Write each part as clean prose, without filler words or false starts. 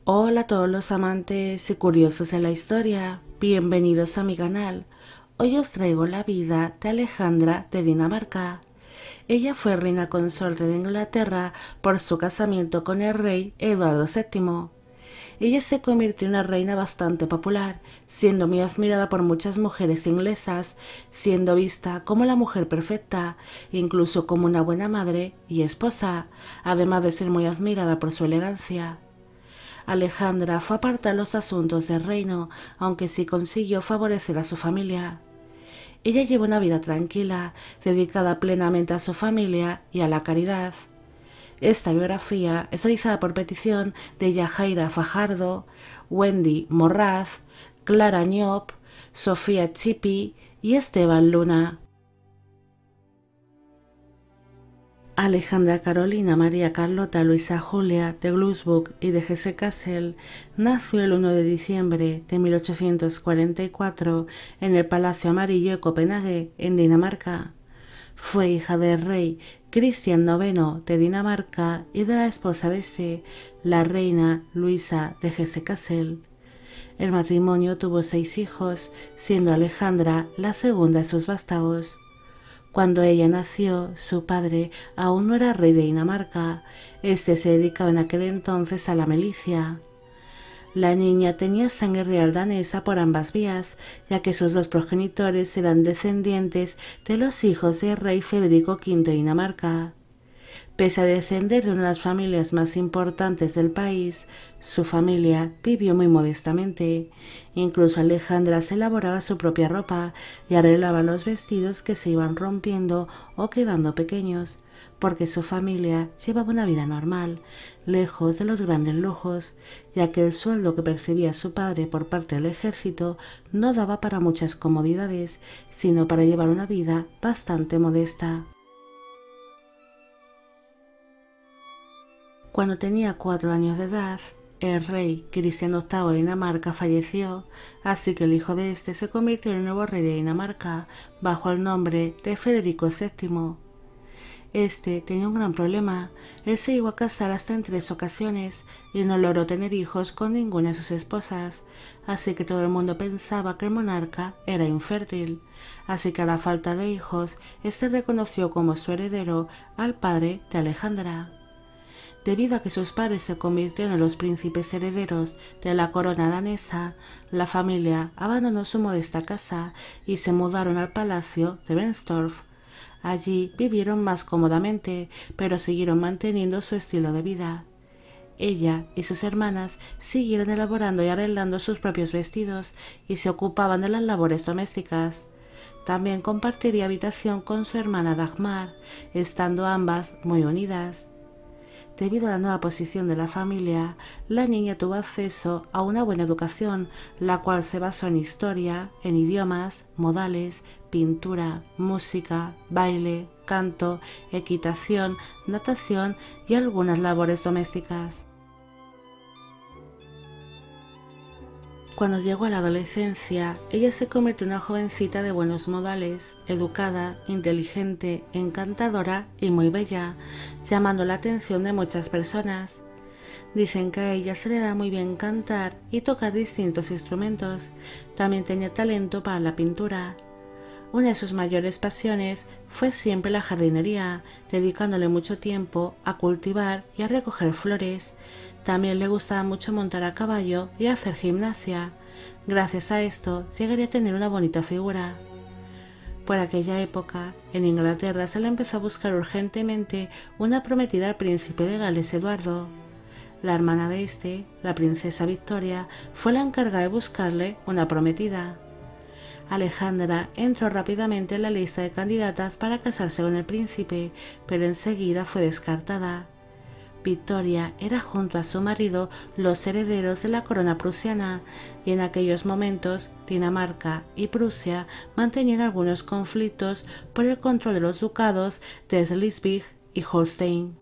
Hola a todos los amantes y curiosos de la historia, bienvenidos a mi canal. Hoy os traigo la vida de Alejandra de Dinamarca. Ella fue reina consorte de Inglaterra por su casamiento con el rey Eduardo VII. Ella se convirtió en una reina bastante popular, siendo muy admirada por muchas mujeres inglesas, siendo vista como la mujer perfecta, incluso como una buena madre y esposa, además de ser muy admirada por su elegancia. Alejandra fue aparta de los asuntos del reino, aunque sí consiguió favorecer a su familia. Ella llevó una vida tranquila, dedicada plenamente a su familia y a la caridad. Esta biografía es realizada por petición de Yajaira Fajardo, Wendy Morraz, Clara Ñop, Sofía Chipi y Esteban Luna. Alejandra Carolina María Carlota Luisa Julia de Glücksburg y de Hesse-Kassel nació el 1 de diciembre de 1844 en el Palacio Amarillo de Copenhague, en Dinamarca. Fue hija del rey Cristian IX de Dinamarca y de la esposa de este, la reina Luisa de Hesse-Kassel. El matrimonio tuvo 6 hijos, siendo Alejandra la segunda de sus vástagos. Cuando ella nació, su padre aún no era rey de Dinamarca. Este se dedicaba en aquel entonces a la milicia. La niña tenía sangre real danesa por ambas vías, ya que sus dos progenitores eran descendientes de los hijos del rey Federico V de Dinamarca. Pese a descender de una de las familias más importantes del país, su familia vivió muy modestamente. Incluso Alejandra se elaboraba su propia ropa y arreglaba los vestidos que se iban rompiendo o quedando pequeños, porque su familia llevaba una vida normal, lejos de los grandes lujos, ya que el sueldo que percibía su padre por parte del ejército no daba para muchas comodidades, sino para llevar una vida bastante modesta. Cuando tenía 4 años de edad, el rey Cristian VIII de Dinamarca falleció, así que el hijo de este se convirtió en el nuevo rey de Dinamarca, bajo el nombre de Federico VII. Este tenía un gran problema. Él se llegó a casar hasta en 3 ocasiones y no logró tener hijos con ninguna de sus esposas, así que todo el mundo pensaba que el monarca era infértil. Así que a la falta de hijos, este reconoció como su heredero al padre de Alejandra. Debido a que sus padres se convirtieron en los príncipes herederos de la corona danesa, la familia abandonó su modesta casa y se mudaron al palacio de Bernstorff. Allí vivieron más cómodamente, pero siguieron manteniendo su estilo de vida. Ella y sus hermanas siguieron elaborando y arreglando sus propios vestidos y se ocupaban de las labores domésticas. También compartiría habitación con su hermana Dagmar, estando ambas muy unidas. Debido a la nueva posición de la familia, la niña tuvo acceso a una buena educación, la cual se basó en historia, en idiomas, modales, pintura, música, baile, canto, equitación, natación y algunas labores domésticas. Cuando llegó a la adolescencia, ella se convirtió en una jovencita de buenos modales, educada, inteligente, encantadora y muy bella, llamando la atención de muchas personas. Dicen que a ella se le da muy bien cantar y tocar distintos instrumentos. También tenía talento para la pintura. Una de sus mayores pasiones fue siempre la jardinería, dedicándole mucho tiempo a cultivar y a recoger flores. También le gustaba mucho montar a caballo y hacer gimnasia. Gracias a esto llegaría a tener una bonita figura. Por aquella época, en Inglaterra se le empezó a buscar urgentemente una prometida al príncipe de Gales Eduardo. La hermana de este, la princesa Victoria, fue la encargada de buscarle una prometida. Alejandra entró rápidamente en la lista de candidatas para casarse con el príncipe, pero enseguida fue descartada. Victoria era junto a su marido los herederos de la corona prusiana, y en aquellos momentos Dinamarca y Prusia mantenían algunos conflictos por el control de los ducados de Schleswig y Holstein.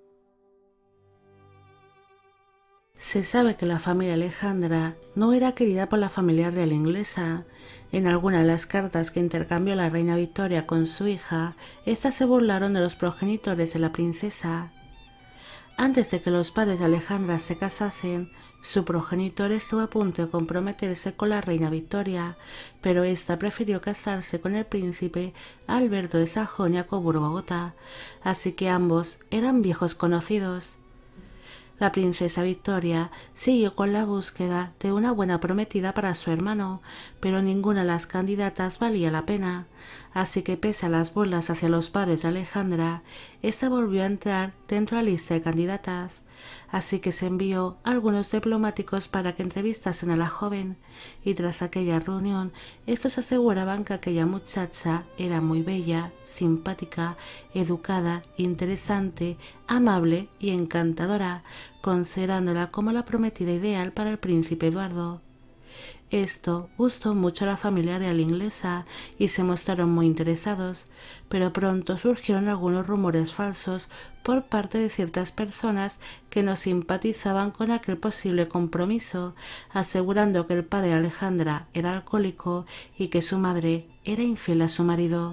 Se sabe que la familia Alejandra no era querida por la familia real inglesa. En alguna de las cartas que intercambió la reina Victoria con su hija, éstas se burlaron de los progenitores de la princesa. Antes de que los padres de Alejandra se casasen, Su progenitor estuvo a punto de comprometerse con la reina Victoria, pero ésta prefirió casarse con el príncipe Alberto de Sajonia-Coburgo-Gotha, así que ambos eran viejos conocidos. La princesa Victoria siguió con la búsqueda de una buena prometida para su hermano, pero ninguna de las candidatas valía la pena, así que pese a las burlas hacia los padres de Alejandra, ésta volvió a entrar dentro de la lista de candidatas, así que se envió a algunos diplomáticos para que entrevistasen a la joven, y tras aquella reunión estos aseguraban que aquella muchacha era muy bella, simpática, educada, interesante, amable y encantadora, considerándola como la prometida ideal para el príncipe Eduardo. Esto gustó mucho a la familia real inglesa y se mostraron muy interesados, pero pronto surgieron algunos rumores falsos por parte de ciertas personas que no simpatizaban con aquel posible compromiso, asegurando que el padre de Alejandra era alcohólico y que su madre era infiel a su marido.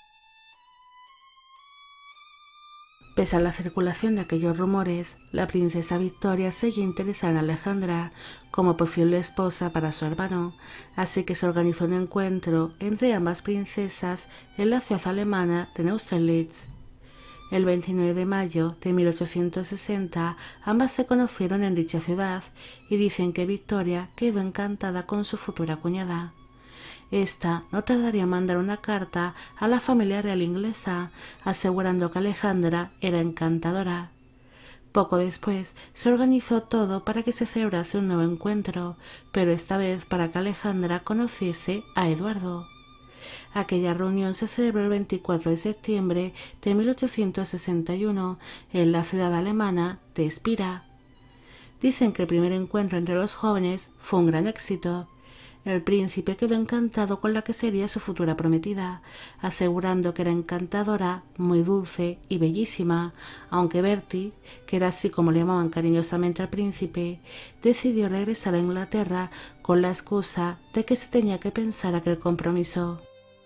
Pese a la circulación de aquellos rumores, la princesa Victoria seguía interesada en Alejandra como posible esposa para su hermano, así que se organizó un encuentro entre ambas princesas en la ciudad alemana de Neustrelitz. El 29 de mayo de 1860 ambas se conocieron en dicha ciudad y dicen que Victoria quedó encantada con su futura cuñada. Esta no tardaría en mandar una carta a la familia real inglesa, asegurando que Alejandra era encantadora. Poco después se organizó todo para que se celebrase un nuevo encuentro, pero esta vez para que Alejandra conociese a Eduardo. Aquella reunión se celebró el 24 de septiembre de 1861 en la ciudad alemana de Spira. Dicen que el primer encuentro entre los jóvenes fue un gran éxito. El príncipe quedó encantado con la que sería su futura prometida, asegurando que era encantadora, muy dulce y bellísima, aunque Bertie, que era así como le llamaban cariñosamente al príncipe, decidió regresar a Inglaterra con la excusa de que se tenía que pensar aquel compromiso.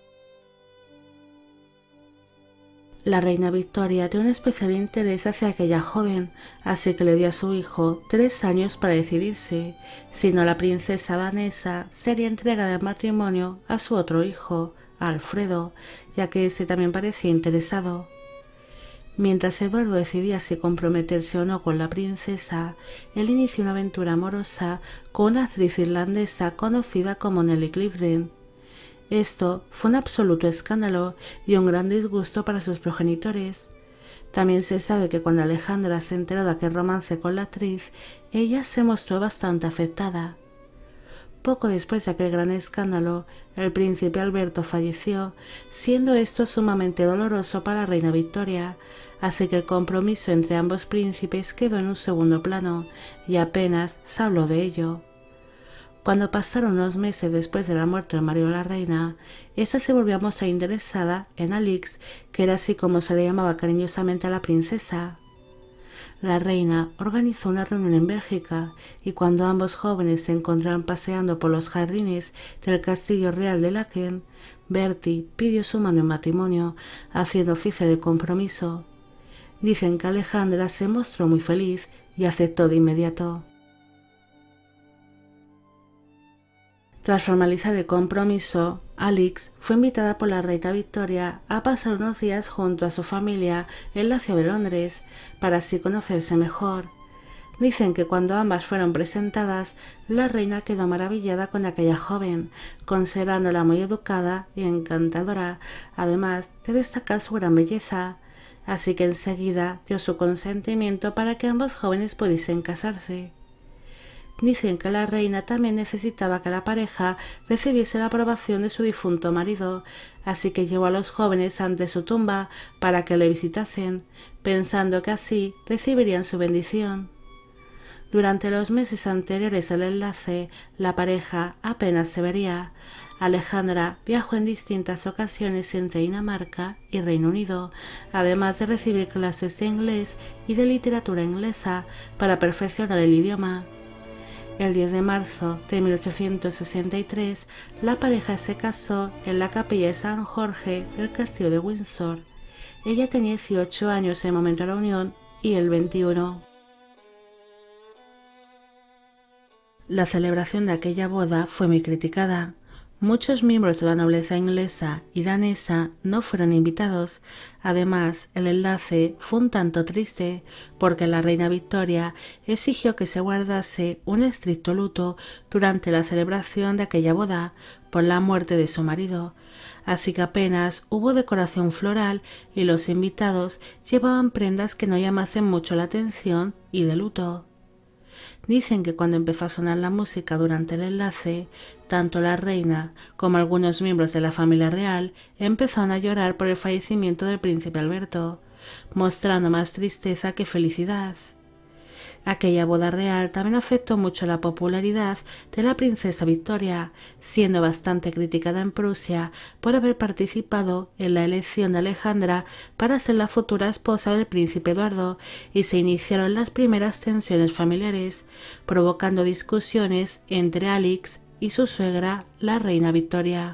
La reina Victoria tenía un especial interés hacia aquella joven, así que le dio a su hijo 3 años para decidirse, si no la princesa danesa sería entregada en matrimonio a su otro hijo, Alfredo, ya que ese también parecía interesado. Mientras Eduardo decidía si comprometerse o no con la princesa, él inició una aventura amorosa con una actriz irlandesa conocida como Nellie Clifden. Esto fue un absoluto escándalo y un gran disgusto para sus progenitores. También se sabe que cuando Alejandra se enteró de aquel romance con la actriz, ella se mostró bastante afectada. Poco después de aquel gran escándalo, el príncipe Alberto falleció, siendo esto sumamente doloroso para la reina Victoria, así que el compromiso entre ambos príncipes quedó en un segundo plano y apenas se habló de ello. Cuando pasaron unos meses después de la muerte del marido de la reina, ésta se volvió a mostrar interesada en Alix, que era así como se le llamaba cariñosamente a la princesa. La reina organizó una reunión en Bélgica y cuando ambos jóvenes se encontraban paseando por los jardines del castillo real de Laeken, Bertie pidió su mano en matrimonio, haciendo oficial el compromiso. Dicen que Alejandra se mostró muy feliz y aceptó de inmediato. Tras formalizar el compromiso, Alix fue invitada por la reina Victoria a pasar unos días junto a su familia en la ciudad de Londres, para así conocerse mejor. Dicen que cuando ambas fueron presentadas, la reina quedó maravillada con aquella joven, considerándola muy educada y encantadora, además de destacar su gran belleza, así que enseguida dio su consentimiento para que ambos jóvenes pudiesen casarse. Dicen que la reina también necesitaba que la pareja recibiese la aprobación de su difunto marido, así que llevó a los jóvenes ante su tumba para que le visitasen, pensando que así recibirían su bendición. Durante los meses anteriores al enlace, la pareja apenas se vería. Alejandra viajó en distintas ocasiones entre Dinamarca y Reino Unido, además de recibir clases de inglés y de literatura inglesa para perfeccionar el idioma. El 10 de marzo de 1863, la pareja se casó en la capilla de San Jorge del castillo de Windsor. Ella tenía 18 años en el momento de la unión y él 21. La celebración de aquella boda fue muy criticada. Muchos miembros de la nobleza inglesa y danesa no fueron invitados. Además, el enlace fue un tanto triste porque la reina Victoria exigió que se guardase un estricto luto durante la celebración de aquella boda por la muerte de su marido. Así que apenas hubo decoración floral y los invitados llevaban prendas que no llamasen mucho la atención y de luto. Dicen que cuando empezó a sonar la música durante el enlace, tanto la reina como algunos miembros de la familia real empezaron a llorar por el fallecimiento del príncipe Alberto, mostrando más tristeza que felicidad. Aquella boda real también afectó mucho la popularidad de la princesa Victoria, siendo bastante criticada en Prusia por haber participado en la elección de Alejandra para ser la futura esposa del príncipe Eduardo, y se iniciaron las primeras tensiones familiares, provocando discusiones entre Alix y su suegra, la reina Victoria.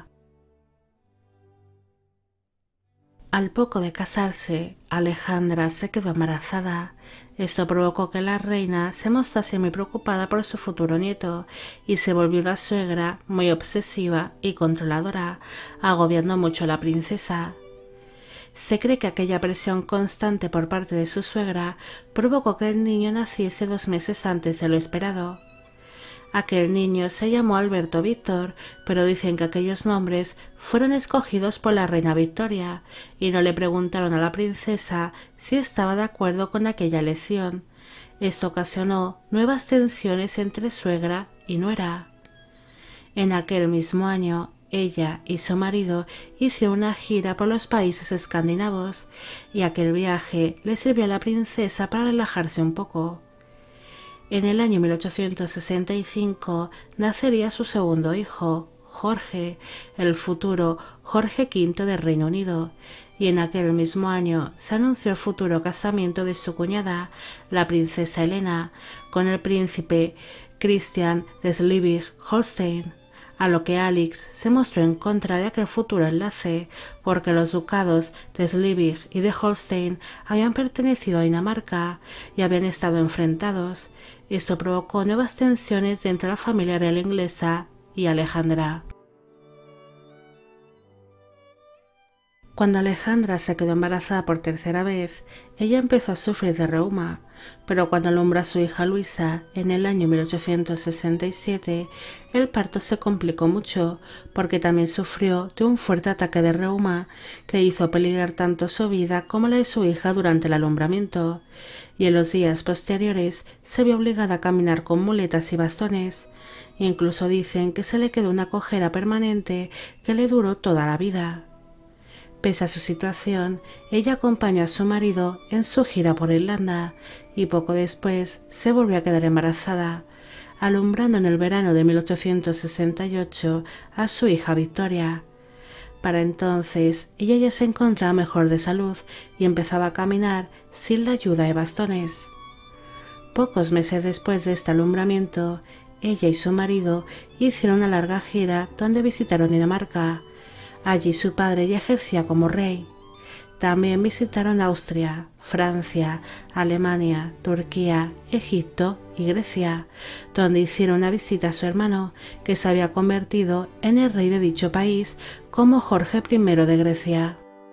Al poco de casarse, Alejandra se quedó embarazada. Esto provocó que la reina se mostrase muy preocupada por su futuro nieto y se volvió una suegra muy obsesiva y controladora, agobiando mucho a la princesa. Se cree que aquella presión constante por parte de su suegra provocó que el niño naciese 2 meses antes de lo esperado. Aquel niño se llamó Alberto Víctor, pero dicen que aquellos nombres fueron escogidos por la reina Victoria y no le preguntaron a la princesa si estaba de acuerdo con aquella elección. Esto ocasionó nuevas tensiones entre suegra y nuera. En aquel mismo año, ella y su marido hicieron una gira por los países escandinavos y aquel viaje le sirvió a la princesa para relajarse un poco. En el año 1865 nacería su segundo hijo, Jorge, el futuro Jorge V del Reino Unido, y en aquel mismo año se anunció el futuro casamiento de su cuñada, la princesa Elena, con el príncipe Christian de Schleswig-Holstein, a lo que Alix se mostró en contra de aquel futuro enlace, porque los ducados de Schleswig y de Holstein habían pertenecido a Dinamarca y habían estado enfrentados. Eso provocó nuevas tensiones dentro de la familia real inglesa y Alejandra. Cuando Alejandra se quedó embarazada por tercera vez, ella empezó a sufrir de reuma, pero cuando alumbró a su hija Luisa en el año 1867, el parto se complicó mucho porque también sufrió de un fuerte ataque de reuma que hizo peligrar tanto su vida como la de su hija durante el alumbramiento, y en los días posteriores se vio obligada a caminar con muletas y bastones. Incluso dicen que se le quedó una cojera permanente que le duró toda la vida. Pese a su situación, ella acompañó a su marido en su gira por Irlanda y poco después se volvió a quedar embarazada, alumbrando en el verano de 1868 a su hija Victoria. Para entonces ella ya se encontraba mejor de salud y empezaba a caminar sin la ayuda de bastones. Pocos meses después de este alumbramiento, ella y su marido hicieron una larga gira donde visitaron Dinamarca. Allí su padre ya ejercía como rey. También visitaron Austria, Francia, Alemania, Turquía, Egipto y Grecia, donde hicieron una visita a su hermano, que se había convertido en el rey de dicho país como Jorge I de Grecia.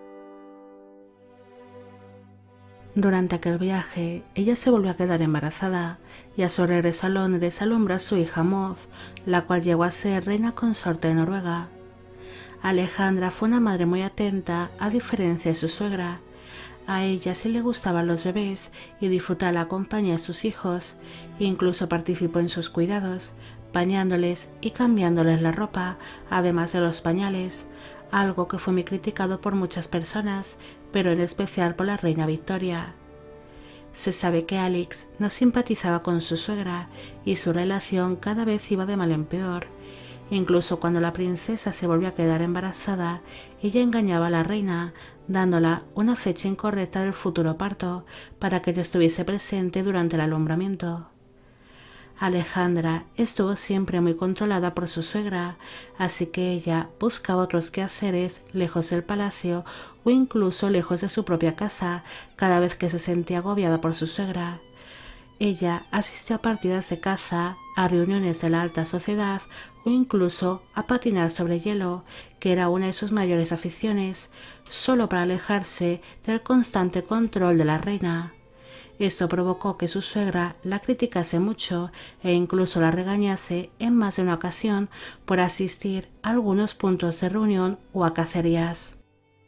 Durante aquel viaje, ella se volvió a quedar embarazada y a su regreso a Londres alumbró a su hija Maud, la cual llegó a ser reina consorte de Noruega. Alejandra fue una madre muy atenta, a diferencia de su suegra. A ella sí le gustaban los bebés y disfrutaba la compañía de sus hijos, incluso participó en sus cuidados, bañándoles y cambiándoles la ropa, además de los pañales, algo que fue muy criticado por muchas personas, pero en especial por la reina Victoria. Se sabe que Alix no simpatizaba con su suegra y su relación cada vez iba de mal en peor. Incluso cuando la princesa se volvió a quedar embarazada, ella engañaba a la reina, dándola una fecha incorrecta del futuro parto para que ella estuviese presente durante el alumbramiento. Alejandra estuvo siempre muy controlada por su suegra, así que ella buscaba otros quehaceres lejos del palacio o incluso lejos de su propia casa cada vez que se sentía agobiada por su suegra. Ella asistió a partidas de caza, a reuniones de la alta sociedad o incluso a patinar sobre hielo, que era una de sus mayores aficiones, solo para alejarse del constante control de la reina. Esto provocó que su suegra la criticase mucho e incluso la regañase en más de una ocasión por asistir a algunos puntos de reunión o a cacerías.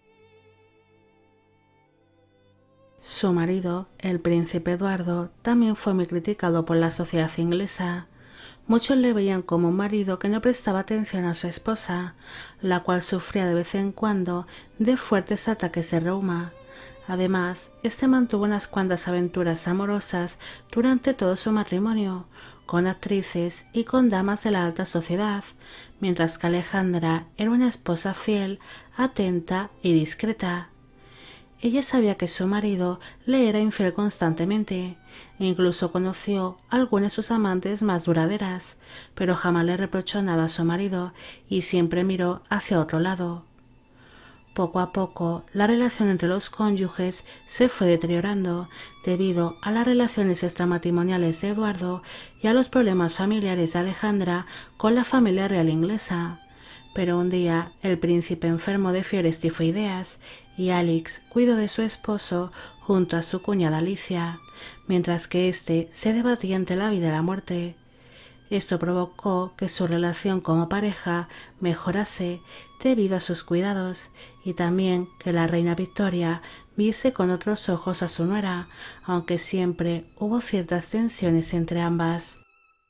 Su marido, el príncipe Eduardo, también fue muy criticado por la sociedad inglesa. Muchos le veían como un marido que no prestaba atención a su esposa, la cual sufría de vez en cuando de fuertes ataques de reuma. Además, este mantuvo unas cuantas aventuras amorosas durante todo su matrimonio, con actrices y con damas de la alta sociedad, mientras que Alejandra era una esposa fiel, atenta y discreta. Ella sabía que su marido le era infiel constantemente, e incluso conoció a algunas de sus amantes más duraderas, pero jamás le reprochó nada a su marido y siempre miró hacia otro lado. Poco a poco, la relación entre los cónyuges se fue deteriorando debido a las relaciones extramatrimoniales de Eduardo y a los problemas familiares de Alejandra con la familia real inglesa. Pero un día el príncipe enfermó de fiebres tifoideas y Alex cuidó de su esposo junto a su cuñada Alicia, mientras que éste se debatía entre la vida y la muerte. Esto provocó que su relación como pareja mejorase debido a sus cuidados y también que la reina Victoria viese con otros ojos a su nuera, aunque siempre hubo ciertas tensiones entre ambas.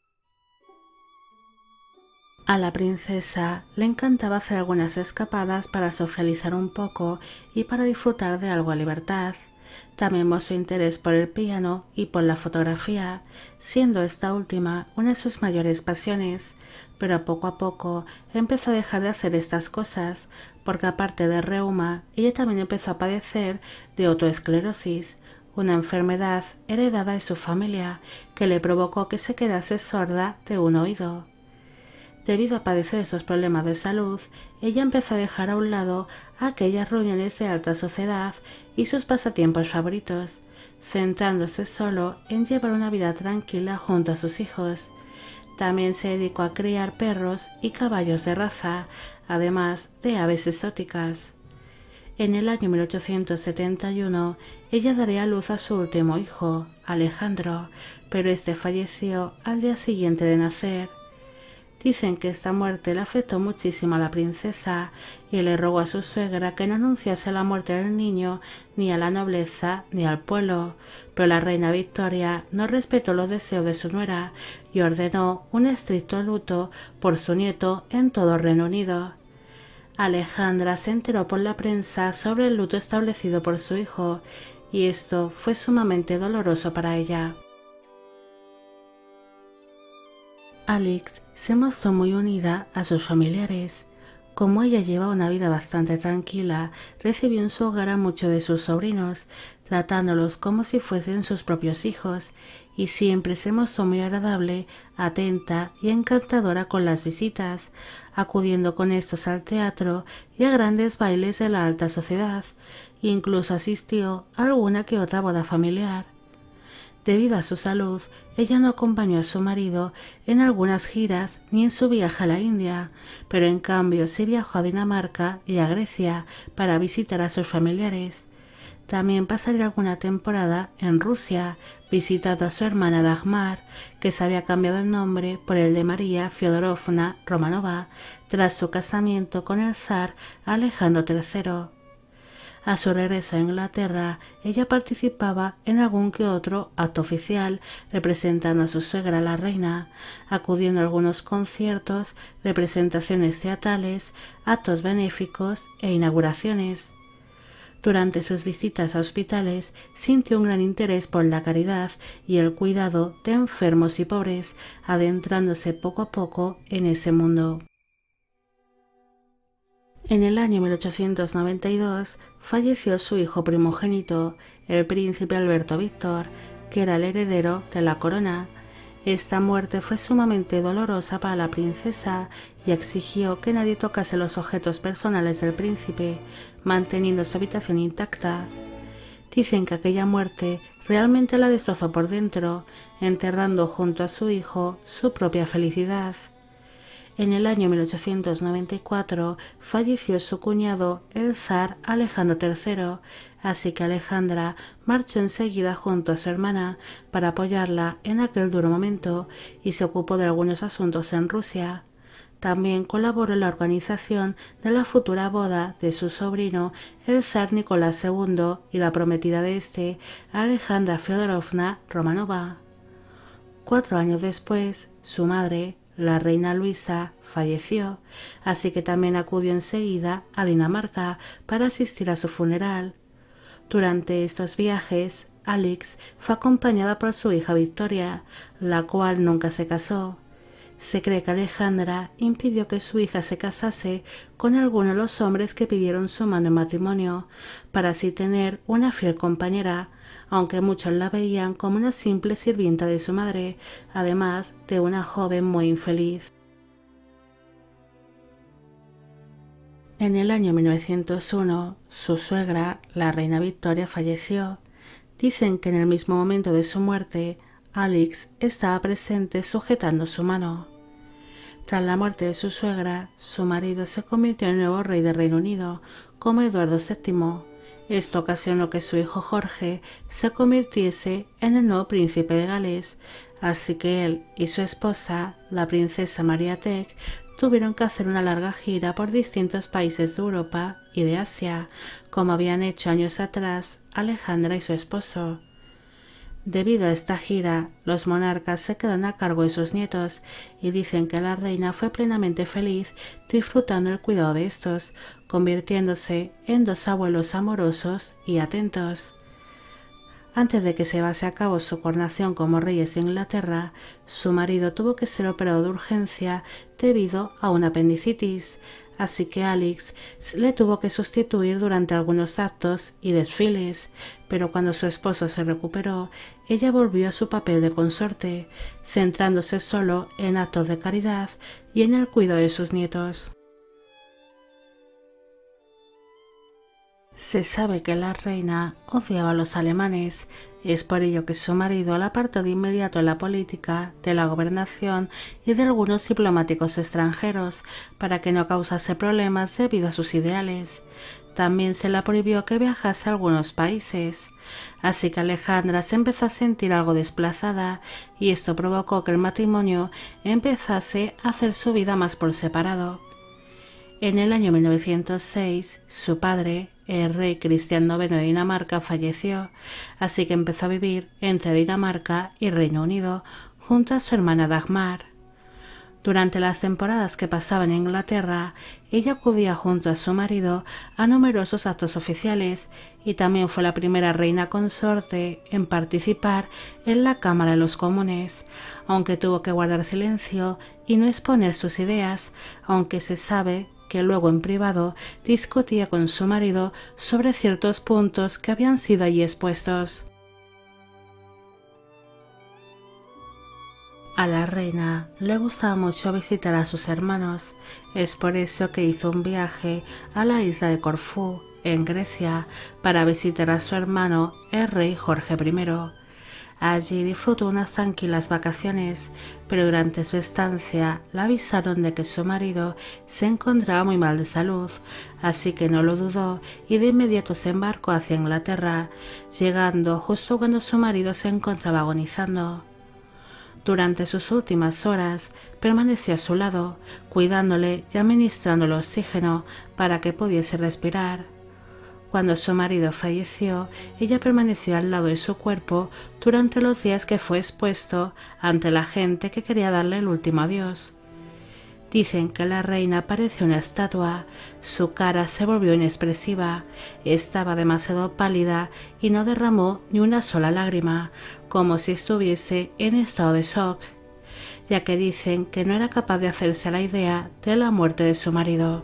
A la princesa le encantaba hacer algunas escapadas para socializar un poco y para disfrutar de algo a libertad. También mostró interés por el piano y por la fotografía, siendo esta última una de sus mayores pasiones, pero poco a poco empezó a dejar de hacer estas cosas, porque aparte de reuma, ella también empezó a padecer de otoesclerosis, una enfermedad heredada de su familia que le provocó que se quedase sorda de un oído. Debido a padecer esos problemas de salud, ella empezó a dejar a un lado aquellas reuniones de alta sociedad y sus pasatiempos favoritos, centrándose solo en llevar una vida tranquila junto a sus hijos. También se dedicó a criar perros y caballos de raza, además de aves exóticas. En el año 1871, ella daría a luz a su último hijo, Alejandro, pero este falleció al día siguiente de nacer. Dicen que esta muerte le afectó muchísimo a la princesa y le rogó a su suegra que no anunciase la muerte del niño ni a la nobleza ni al pueblo, pero la reina Victoria no respetó los deseos de su nuera y ordenó un estricto luto por su nieto en todo el Reino Unido. Alejandra se enteró por la prensa sobre el luto establecido por su hijo y esto fue sumamente doloroso para ella. Alex se mostró muy unida a sus familiares. Como ella llevaba una vida bastante tranquila, recibió en su hogar a muchos de sus sobrinos, tratándolos como si fuesen sus propios hijos, y siempre se mostró muy agradable, atenta y encantadora con las visitas, acudiendo con estos al teatro y a grandes bailes de la alta sociedad. Incluso asistió a alguna que otra boda familiar. Debido a su salud, ella no acompañó a su marido en algunas giras ni en su viaje a la India, pero en cambio sí viajó a Dinamarca y a Grecia para visitar a sus familiares. También pasaría alguna temporada en Rusia, visitando a su hermana Dagmar, que se había cambiado el nombre por el de María Fyodorovna Romanova, tras su casamiento con el zar Alejandro III. A su regreso a Inglaterra, ella participaba en algún que otro acto oficial representando a su suegra la reina, acudiendo a algunos conciertos, representaciones teatrales, actos benéficos e inauguraciones. Durante sus visitas a hospitales sintió un gran interés por la caridad y el cuidado de enfermos y pobres, adentrándose poco a poco en ese mundo. En el año 1892 falleció su hijo primogénito, el príncipe Alberto Víctor, que era el heredero de la corona. Esta muerte fue sumamente dolorosa para la princesa y exigió que nadie tocase los objetos personales del príncipe, manteniendo su habitación intacta. Dicen que aquella muerte realmente la destrozó por dentro, enterrando junto a su hijo su propia felicidad. En el año 1894 falleció su cuñado, el zar Alejandro III, así que Alejandra marchó enseguida junto a su hermana para apoyarla en aquel duro momento y se ocupó de algunos asuntos en Rusia. También colaboró en la organización de la futura boda de su sobrino, el zar Nicolás II, y la prometida de este, Alejandra Feodorovna Romanova. 4 años después, su madre, la reina Luisa, falleció, así que también acudió enseguida a Dinamarca para asistir a su funeral. Durante estos viajes, Alix fue acompañada por su hija Victoria, la cual nunca se casó. Se cree que Alejandra impidió que su hija se casase con alguno de los hombres que pidieron su mano en matrimonio, para así tener una fiel compañera, aunque muchos la veían como una simple sirvienta de su madre, además de una joven muy infeliz. En el año 1901, su suegra, la reina Victoria, falleció. Dicen que en el mismo momento de su muerte, Alix estaba presente sujetando su mano. Tras la muerte de su suegra, su marido se convirtió en el nuevo rey del Reino Unido, como Eduardo VII. Esto ocasionó que su hijo Jorge se convirtiese en el nuevo príncipe de Gales, así que él y su esposa, la princesa María Teck, tuvieron que hacer una larga gira por distintos países de Europa y de Asia, como habían hecho años atrás Alejandra y su esposo. Debido a esta gira, los monarcas se quedan a cargo de sus nietos y dicen que la reina fue plenamente feliz disfrutando el cuidado de estos, convirtiéndose en 2 abuelos amorosos y atentos. Antes de que se llevase a cabo su coronación como reyes de Inglaterra, su marido tuvo que ser operado de urgencia debido a una apendicitis, así que Alix le tuvo que sustituir durante algunos actos y desfiles, pero cuando su esposo se recuperó, ella volvió a su papel de consorte, centrándose solo en actos de caridad y en el cuidado de sus nietos. Se sabe que la reina odiaba a los alemanes, es por ello que su marido la apartó de inmediato de la política, de la gobernación y de algunos diplomáticos extranjeros, para que no causase problemas debido a sus ideales. También se le prohibió que viajase a algunos países, así que Alejandra se empezó a sentir algo desplazada y esto provocó que el matrimonio empezase a hacer su vida más por separado. En el año 1906, su padre, el rey Cristian IX de Dinamarca, falleció, así que empezó a vivir entre Dinamarca y Reino Unido junto a su hermana Dagmar. Durante las temporadas que pasaba en Inglaterra, ella acudía junto a su marido a numerosos actos oficiales y también fue la primera reina consorte en participar en la Cámara de los Comunes, aunque tuvo que guardar silencio y no exponer sus ideas, aunque se sabe que luego en privado discutía con su marido sobre ciertos puntos que habían sido allí expuestos. A la reina le gustaba mucho visitar a sus hermanos, es por eso que hizo un viaje a la isla de Corfú, en Grecia, para visitar a su hermano, el rey Jorge I. Allí disfrutó unas tranquilas vacaciones, pero durante su estancia le avisaron de que su marido se encontraba muy mal de salud, así que no lo dudó y de inmediato se embarcó hacia Inglaterra, llegando justo cuando su marido se encontraba agonizando. Durante sus últimas horas permaneció a su lado, cuidándole y administrándole oxígeno para que pudiese respirar. Cuando su marido falleció, ella permaneció al lado de su cuerpo durante los días que fue expuesto ante la gente que quería darle el último adiós. Dicen que la reina parecía una estatua, su cara se volvió inexpresiva, estaba demasiado pálida y no derramó ni una sola lágrima, como si estuviese en estado de shock, ya que dicen que no era capaz de hacerse la idea de la muerte de su marido.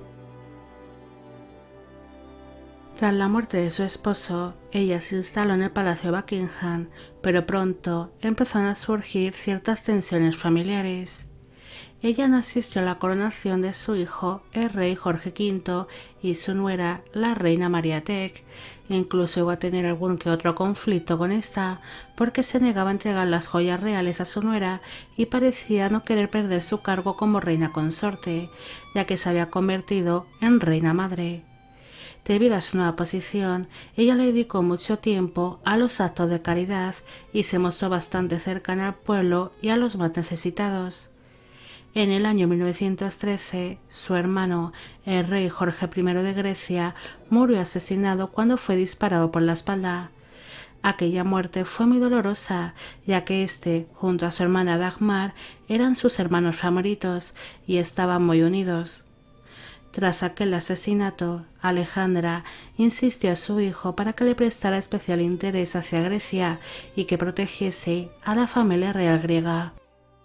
Tras la muerte de su esposo, ella se instaló en el Palacio de Buckingham, pero pronto empezaron a surgir ciertas tensiones familiares. ella no asistió a la coronación de su hijo, el rey Jorge V, y su nuera, la reina María Tech. Incluso llegó a tener algún que otro conflicto con esta, porque se negaba a entregar las joyas reales a su nuera y parecía no querer perder su cargo como reina consorte, ya que se había convertido en reina madre. Debido a su nueva posición, ella le dedicó mucho tiempo a los actos de caridad y se mostró bastante cercana al pueblo y a los más necesitados. En el año 1913, su hermano, el rey Jorge I de Grecia, murió asesinado cuando fue disparado por la espalda. Aquella muerte fue muy dolorosa, ya que éste, junto a su hermana Dagmar, eran sus hermanos favoritos y estaban muy unidos. Tras aquel asesinato, Alejandra insistió a su hijo para que le prestara especial interés hacia Grecia y que protegiese a la familia real griega.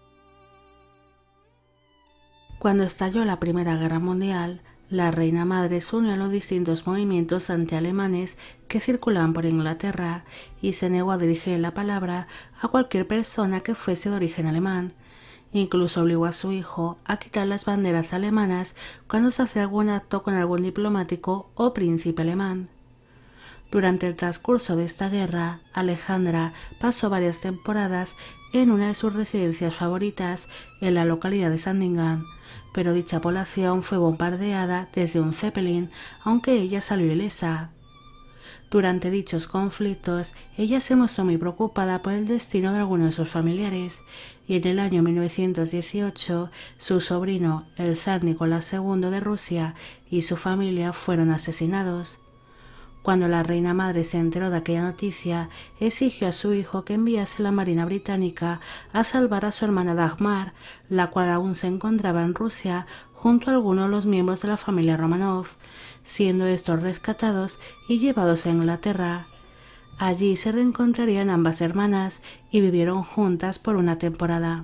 Cuando estalló la Primera Guerra Mundial, la reina madre se unió a los distintos movimientos antialemanes que circulaban por Inglaterra y se negó a dirigir la palabra a cualquier persona que fuese de origen alemán. Incluso obligó a su hijo a quitar las banderas alemanas cuando se hacía algún acto con algún diplomático o príncipe alemán. Durante el transcurso de esta guerra, Alejandra pasó varias temporadas en una de sus residencias favoritas en la localidad de Sandringham, pero dicha población fue bombardeada desde un Zeppelin, aunque ella salió ilesa. Durante dichos conflictos, ella se mostró muy preocupada por el destino de algunos de sus familiares, y en el año 1918 su sobrino, el zar Nicolás II de Rusia, y su familia fueron asesinados. Cuando la reina madre se enteró de aquella noticia, exigió a su hijo que enviase la marina británica a salvar a su hermana Dagmar, la cual aún se encontraba en Rusia junto a algunos de los miembros de la familia Romanov, siendo estos rescatados y llevados a Inglaterra. Allí se reencontrarían ambas hermanas y vivieron juntas por una temporada.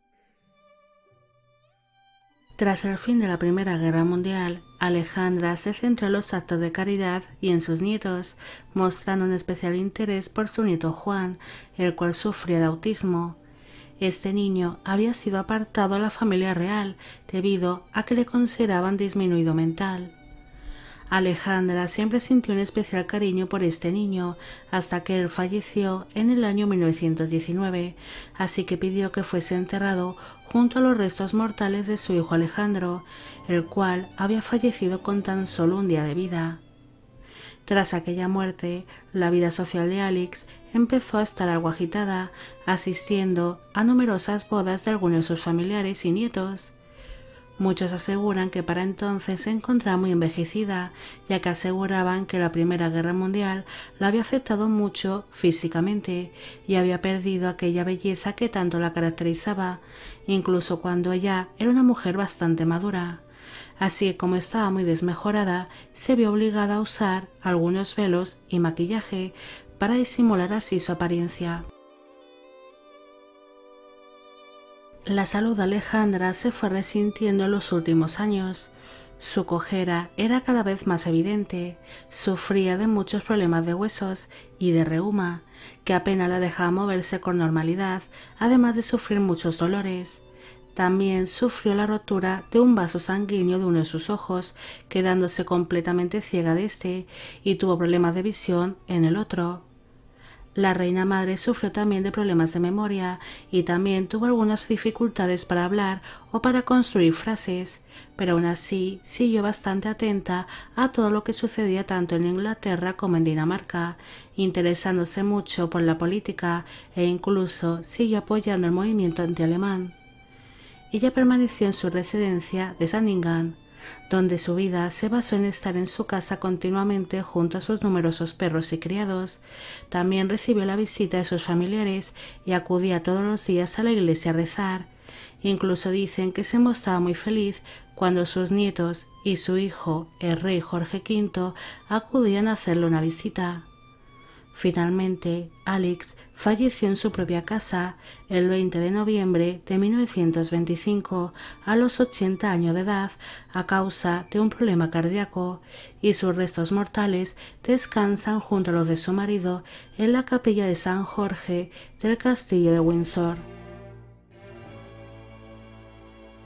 Tras el fin de la Primera Guerra Mundial, Alejandra se centró en los actos de caridad y en sus nietos, mostrando un especial interés por su nieto Juan, el cual sufría de autismo. Este niño había sido apartado a la familia real debido a que le consideraban disminuido mental. Alejandra siempre sintió un especial cariño por este niño hasta que él falleció en el año 1919, así que pidió que fuese enterrado junto a los restos mortales de su hijo Alejandro, el cual había fallecido con tan solo un día de vida. Tras aquella muerte, la vida social de Alex empezó a estar algo agitada, asistiendo a numerosas bodas de algunos de sus familiares y nietos. Muchos aseguran que para entonces se encontraba muy envejecida, ya que aseguraban que la Primera Guerra Mundial la había afectado mucho físicamente y había perdido aquella belleza que tanto la caracterizaba, incluso cuando ella era una mujer bastante madura. Así que como estaba muy desmejorada, se vio obligada a usar algunos velos y maquillaje para disimular así su apariencia. La salud de Alejandra se fue resintiendo en los últimos años. Su cojera era cada vez más evidente, sufría de muchos problemas de huesos y de reuma, que apenas la dejaba moverse con normalidad, además de sufrir muchos dolores. También sufrió la rotura de un vaso sanguíneo de uno de sus ojos, quedándose completamente ciega de este, y tuvo problemas de visión en el otro. La reina madre sufrió también de problemas de memoria y también tuvo algunas dificultades para hablar o para construir frases, pero aún así siguió bastante atenta a todo lo que sucedía tanto en Inglaterra como en Dinamarca, interesándose mucho por la política e incluso siguió apoyando el movimiento antialemán. Ella permaneció en su residencia de Sandringham, donde su vida se basó en estar en su casa continuamente junto a sus numerosos perros y criados. También recibió la visita de sus familiares y acudía todos los días a la iglesia a rezar. Incluso dicen que se mostraba muy feliz cuando sus nietos y su hijo, el rey Jorge V, acudían a hacerle una visita. Finalmente, Alex falleció en su propia casa el 20 de noviembre de 1925 a los 80 años de edad a causa de un problema cardíaco, y sus restos mortales descansan junto a los de su marido en la capilla de San Jorge del castillo de Windsor.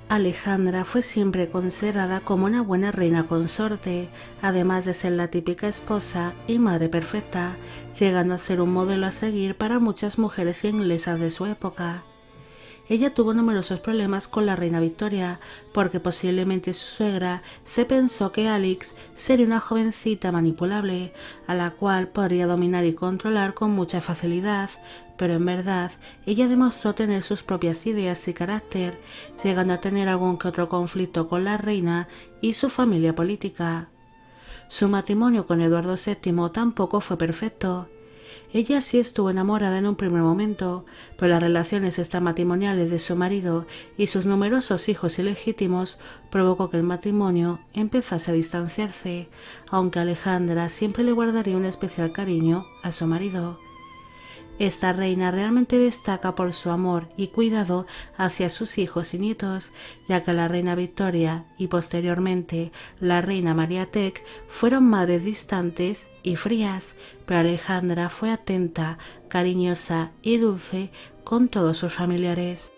Alejandra fue siempre considerada como una buena reina consorte, además de ser la típica esposa y madre perfecta, llegando a ser un modelo a seguir para muchas mujeres inglesas de su época. Ella tuvo numerosos problemas con la reina Victoria, porque posiblemente su suegra se pensó que Alix sería una jovencita manipulable, a la cual podría dominar y controlar con mucha facilidad, pero en verdad ella demostró tener sus propias ideas y carácter, llegando a tener algún que otro conflicto con la reina y su familia política. Su matrimonio con Eduardo VII tampoco fue perfecto. Ella sí estuvo enamorada en un primer momento, pero las relaciones extramatrimoniales de su marido y sus numerosos hijos ilegítimos provocó que el matrimonio empezase a distanciarse, aunque Alejandra siempre le guardaría un especial cariño a su marido. Esta reina realmente destaca por su amor y cuidado hacia sus hijos y nietos, ya que la reina Victoria y posteriormente la reina María Tec fueron madres distantes y frías, pero Alejandra fue atenta, cariñosa y dulce con todos sus familiares.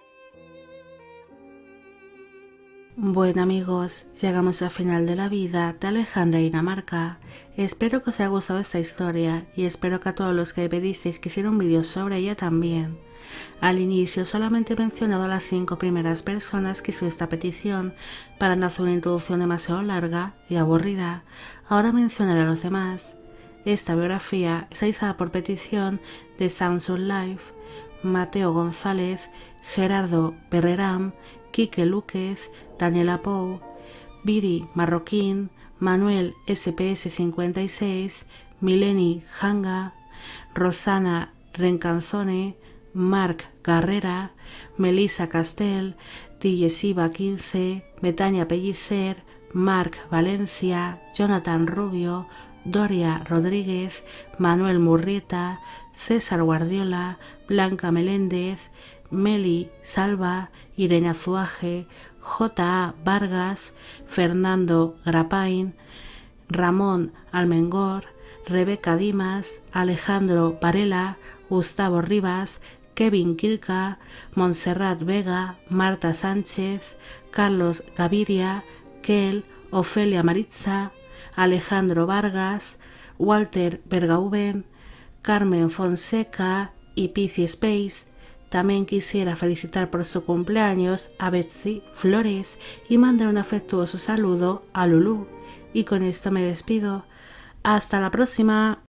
Bueno amigos, llegamos al final de la vida de Alejandra de Dinamarca. Espero que os haya gustado esta historia y espero que a todos los que me pedisteis que hiciera un vídeo sobre ella también. Al inicio solamente he mencionado a las 5 primeras personas que hizo esta petición para no hacer una introducción demasiado larga y aburrida. Ahora mencionaré a los demás. Esta biografía está realizada por petición de Sounds of Life, Mateo González, Gerardo Perreram, Quique Lúquez, Daniela Pou, Viri Marroquín, Manuel SPS 56, Mileni Hanga, Rosana Rencanzone, Marc Carrera, Melissa Castel, Tillesiva 15, Betania Pellicer, Marc Valencia, Jonathan Rubio, Doria Rodríguez, Manuel Murrieta, César Guardiola, Blanca Meléndez, Meli Salva, Irene Azuaje, J.A. Vargas, Fernando Grapain, Ramón Almengor, Rebeca Dimas, Alejandro Varela, Gustavo Rivas, Kevin Quilca, Montserrat Vega, Marta Sánchez, Carlos Gaviria, Kel, Ofelia Maritza, Alejandro Vargas, Walter Bergauben, Carmen Fonseca y Pizzi Space. También quisiera felicitar por su cumpleaños a Betsy Flores y mandar un afectuoso saludo a Lulú. Y con esto me despido. ¡Hasta la próxima!